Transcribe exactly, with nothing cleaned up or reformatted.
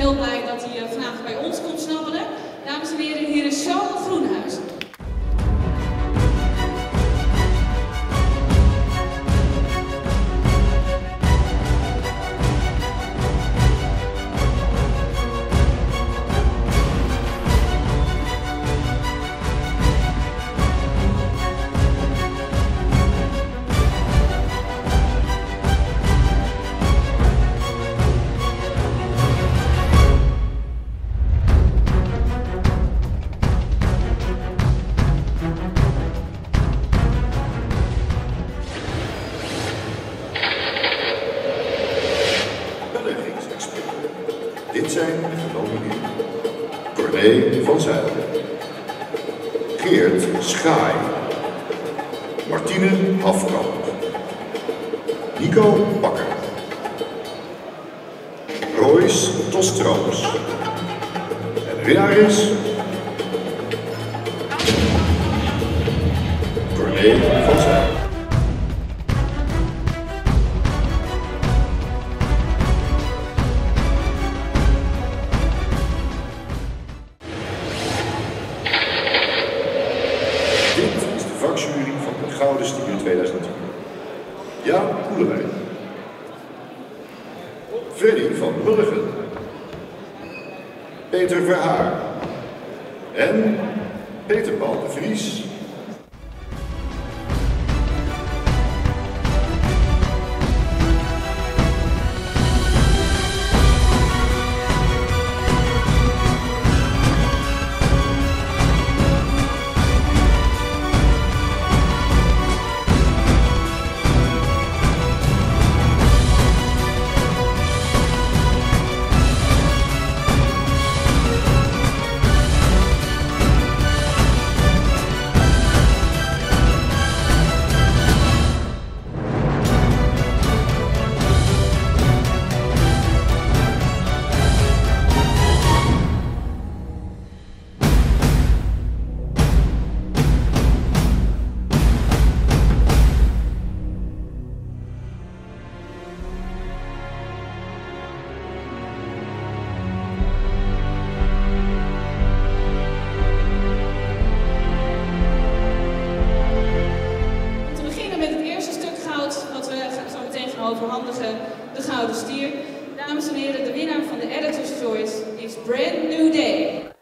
heel blij dat hij uh, vandaag bij ons komt snabbelen. Dames en heren, hier is Charles Groenhuizen. Dit zijn de genomineerden: Corné van Zijl, Geert Schaai, Martine Hafkamp, Nico Bakker, Royce Tostroos. En de winnaar is Corné van Zijl. Dit is de vakjury van de Gouden Stier tweeduizend tien. Jaap Koelewijn, Freddy van Mulligen, Peter Verhaar en Peter Paul de Vries. Wat we zo meteen gaan overhandigen, de Gouden Stier. Dames en heren, de winnaar van de Editor's Choice is Brand New Day.